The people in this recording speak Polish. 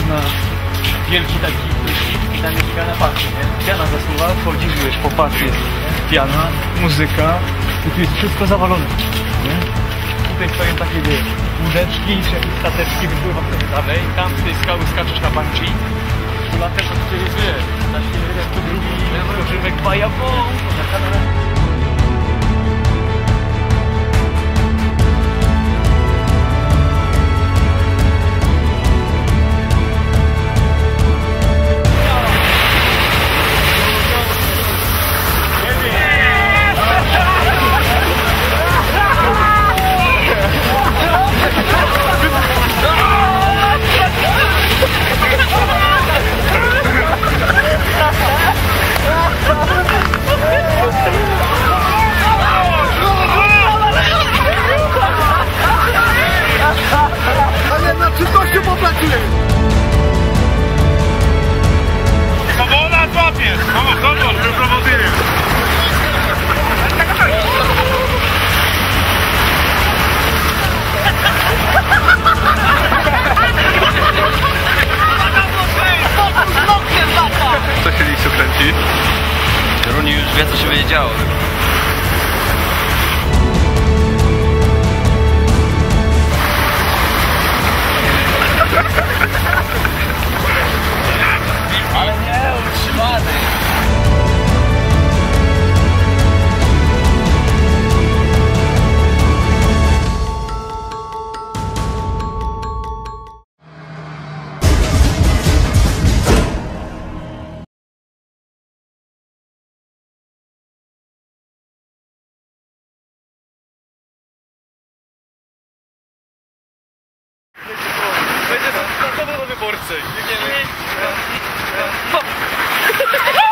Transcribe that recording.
na wielki taki i tam jest piana patrzy, nie? Piana zasuwa, wchodzisz, wiesz, po patrzy jest piana, muzyka i tu jest wszystko zawalone, nie? Tutaj stoją takie, wiesz, łódeczki, stateczki, wypływa sobie dalej, tam z tej skały skaczesz na bungee, tu latem to tutaj jest, wiesz, na świecie jeden, to drugi, Rzymek 2,5, na kanale. Ale na czystościu popracuję! Powola złapiesz! Honor, wyprowadzimy! Co się Liksu kręci? Runi już wie, co się będzie działo. Ale nie, utrzymany. Będzie to standardowy wyborcy. Nie.